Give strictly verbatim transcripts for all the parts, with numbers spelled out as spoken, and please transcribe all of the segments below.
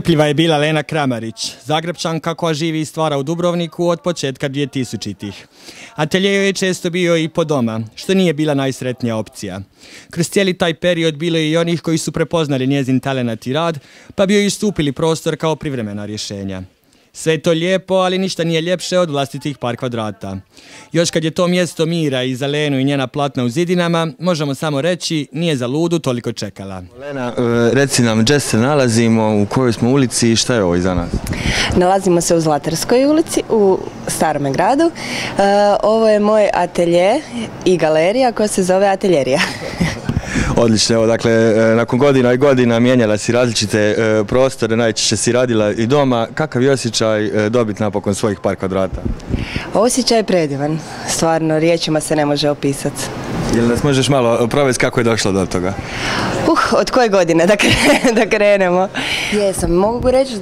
Strpljiva je bila Lena Kramarić, Zagrepčanka koja živi i stvara u Dubrovniku od početka dvije tisućitih. Atelje joj je često bio i po doma, što nije bila najsretnija opcija. Kroz cijeli taj period bilo je i onih koji su prepoznali njezin talenat i rad, pa bi joj ustupili prostor kao privremena rješenja. Sve je to lijepo, ali ništa nije ljepše od vlastitih par kvadrata. Još kad je to mjesto mira i za Lenu i njena platna u zidinama, možemo samo reći, nije za ludu toliko čekala. Lena, reci nam, gdje se nalazimo, u kojoj smo ulici i šta je ovo iza nas? Nalazimo se u Zlatarskoj ulici, u Starome gradu. Ovo je moj atelje i galerija koja se zove Ateljerija. Odlično, evo dakle, nakon godina i godina mijenjala si različite e, prostore, najčešće si radila i doma. Kakav je osjećaj e, dobiti napokon svojih par kvadrata? Osjećaj je predivan, stvarno, riječima se ne može opisati. Jel nas možeš malo provesti kako je došlo do toga? Uh, od koje godine da, kre, da krenemo? Jesam, mogu reći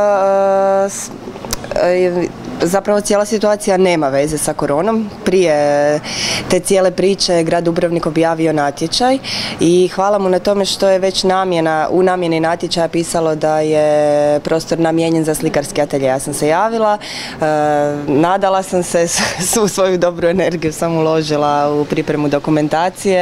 da uh, zapravo cijela situacija nema veze sa koronom. Prije te cijele priče grad Dubrovnik objavio natječaj i hvala mu na tome što je već namjena, u namjeni natječaja pisalo da je prostor namijenjen za slikarski atelje. Ja sam se javila, e, nadala sam se, svu svoju dobru energiju sam uložila u pripremu dokumentacije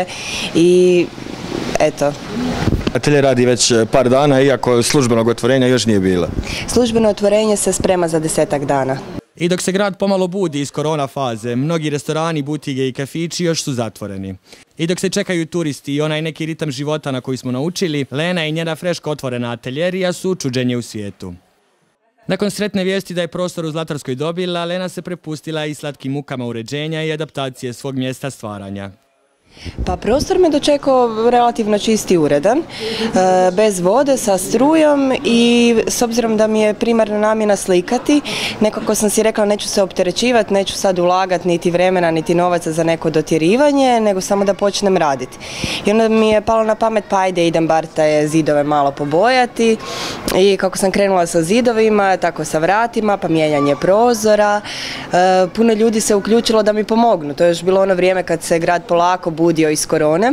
i eto. Atelje radi već par dana, iako službenog otvorenja još nije bilo. Službeno otvorenje se sprema za desetak dana. I dok se grad pomalo budi iz korona faze, mnogi restorani, butige i kafići još su zatvoreni. I dok se čekaju turisti i onaj neki ritam života na koji smo naučili, Lena i njena freško otvorena ateljerija su čuđenje u svijetu. Nakon sretne vijesti da je prostor u Zlatarskoj dobila, Lena se prepustila i slatkim mukama uređenja i adaptacije svog mjesta stvaranja. Pa prostor me dočekao relativno čisti i uredan, bez vode, sa strujom i s obzirom da mi je primarna namjena slikati, nekako sam si rekla neću se opterećivati, neću sad ulagati niti vremena niti novaca za neko dotjerivanje, nego samo da počnem raditi. I onda mi je palo na pamet pa ajde idem bar te zidove malo pobojati i kako sam krenula sa zidovima, tako sa vratima, pa mijenjanje prozora. Puno ljudi se uključilo da mi pomognu, to je još bilo ono vrijeme kad se grad polako budio iz korone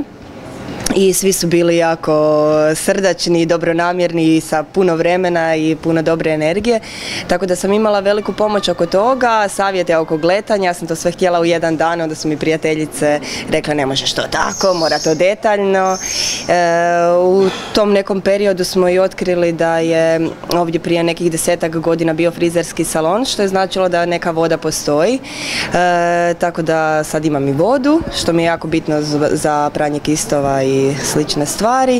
i svi su bili jako srdačni i dobronamjerni i sa puno vremena i puno dobre energije, tako da sam imala veliku pomoć oko toga, savjete oko gletanja, ja sam to sve htjela u jedan dan, onda su mi prijateljice rekle ne možeš to tako, mora to detaljno. E, u tom nekom periodu smo i otkrili da je ovdje prije nekih desetak godina bio frizerski salon, što je značilo da neka voda postoji, e, tako da sad imam i vodu, što mi je jako bitno za pranje kistova i slične stvari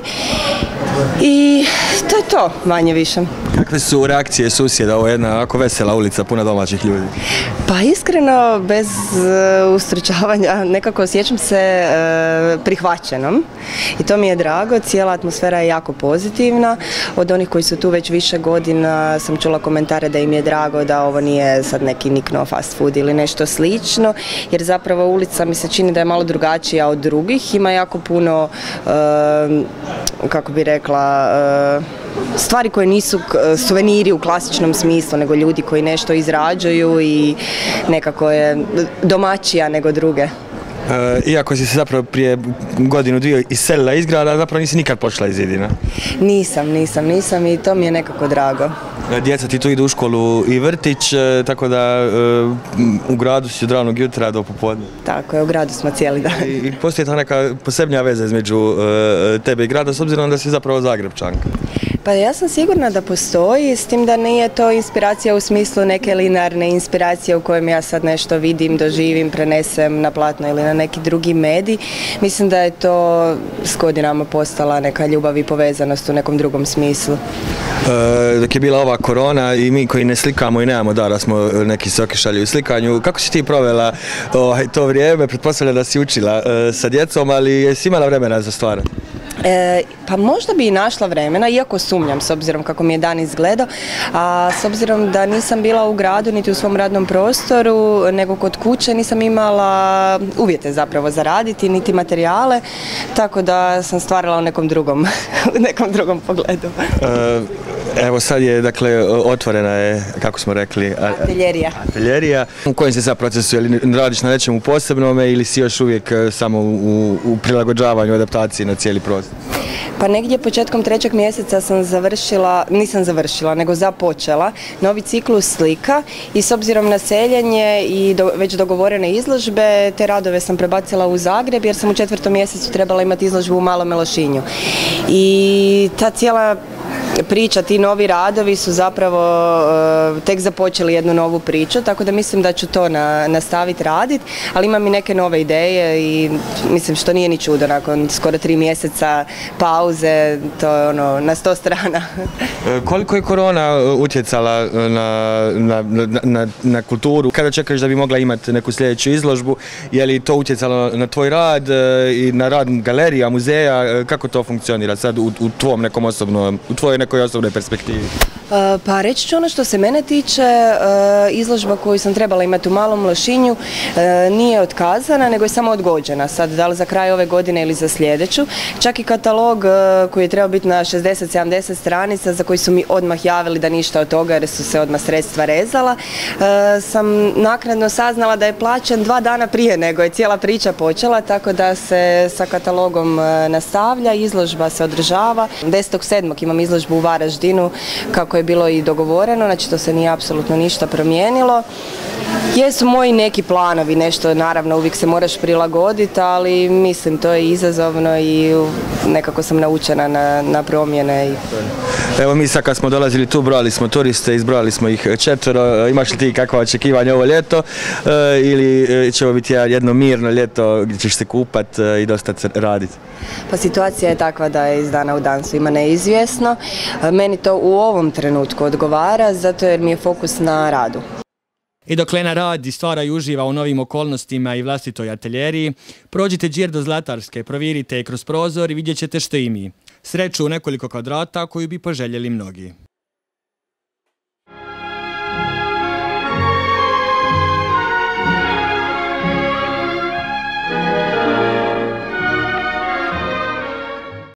i to je to, manje više. Kakve su reakcije susjeda? Ovo je jedna jako vesela ulica, puna domaćih ljudi. Pa iskreno, bez uh, ustručavanja, nekako osjećam se uh, prihvaćenom i to mi je drago, cijela atmosfera je jako pozitivna. Od onih koji su tu već više godina sam čula komentare da im je drago da ovo nije sad neki nikno fast food ili nešto slično, jer zapravo ulica mi se čini da je malo drugačija od drugih, ima jako puno uh, kako bi rekla, uh, stvari koje nisu suveniri u klasičnom smislu, nego ljudi koji nešto izrađuju i nekako je domaćija nego druge. E, iako si se zapravo prije godinu dvije iselila iz grada, zapravo nisi nikad počela iz zidina? Nisam, nisam, nisam i to mi je nekako drago. Djeca ti tu idu u školu i vrtić, tako da u gradu si od ranog jutra do popodne. Tako je, u gradu smo cijeli dan. I postoji ta neka posebnija veza između tebe i grada, s obzirom da si zapravo Zagrepčanka. Pa ja sam sigurna da postoji, s tim da nije to inspiracija u smislu neke linearne inspiracije u kojem ja sad nešto vidim, doživim, prenesem na platno ili na neki drugi medij. Mislim da je to s godinama postala neka ljubav i povezanost u nekom drugom smislu. E, dok je bila ova korona i mi koji ne slikamo i nemamo dara smo neki se okišalju u slikanju, kako si ti provela oh, to vrijeme? Pretpostavljam da si učila e, sa djecom, ali jesi imala vremena za stvaranje? E, pa možda bi i našla vremena, iako sumnjam s obzirom kako mi je dan izgledao, a s obzirom da nisam bila u gradu niti u svom radnom prostoru, nego kod kuće nisam imala uvjete zapravo za raditi, niti materijale, tako da sam stvarala u nekom drugom, u nekom drugom pogledu. E, Evo sad je, dakle, otvorena je, kako smo rekli, Ateljerija. Ateljerija. U kojem se sad procesu, ili radiš na nečemu posebnome ili si još uvijek samo u, u prilagođavanju, adaptaciji na cijeli prostor? Pa negdje početkom trećeg mjeseca sam završila, nisam završila, nego započela novi ciklus slika i s obzirom na seljenje i do, već dogovorene izložbe, te radove sam prebacila u Zagreb jer sam u četvrtom mjesecu trebala imati izložbu u Malome Lošinju. I ta cijela priča, ti novi radovi su zapravo uh, tek započeli jednu novu priču, tako da mislim da ću to na, nastaviti raditi, ali imam i neke nove ideje i mislim što nije ni čudo nakon skoro tri mjeseca pauze, to je ono na sto strana. Koliko je korona utjecala na, na, na, na kulturu? Kada čekaš da bi mogla imati neku sljedeću izložbu, je li to utjecalo na tvoj rad i na rad galerija, muzeja, kako to funkcionira sad u, u tvom nekom osobnom, u tvojoj nekoj osobnoj perspektivi? Pa reći ću ono što se mene tiče, izložba koju sam trebala imati u Malom Lošinju nije otkazana, nego je samo odgođena. Sad, da li za kraj ove godine ili za sljedeću. Čak i katalog koji je trebao biti na šezdeset sedamdeset stranica, za koji su mi odmah javili da ništa od toga jer su se odmah sredstva rezala, sam naknadno saznala da je plaćen dva dana prije nego je cijela priča počela, tako da se sa katalogom nastavlja, izložba se održava. desetog sedmog imam izložbu u Varaždinu, kako je bilo i dogovoreno, znači to se nije apsolutno ništa promijenilo. Jesu moji neki planovi, nešto naravno uvijek se moraš prilagoditi, ali mislim to je izazovno i nekako sam naučena na, na promjene. Evo mi sad kad smo dolazili tu, brojali smo turiste, izbrojali smo ih četvero. Imaš li ti kakva očekivanja ovo ljeto ili će ovo biti jedno mirno ljeto gdje ćeš se kupat i dosta raditi? Pa situacija je takva da je iz dana u dan svima neizvjesno. Meni to u ovom trenutku odgovara zato jer mi je fokus na radu. I dok Lena radi, stvara i uživa u novim okolnostima i vlastitoj ateljeriji, prođite džir do Zlatarske, provirite je kroz prozor i vidjet ćete što i mi. Sreću u nekoliko kvadrata koju bi poželjeli mnogi.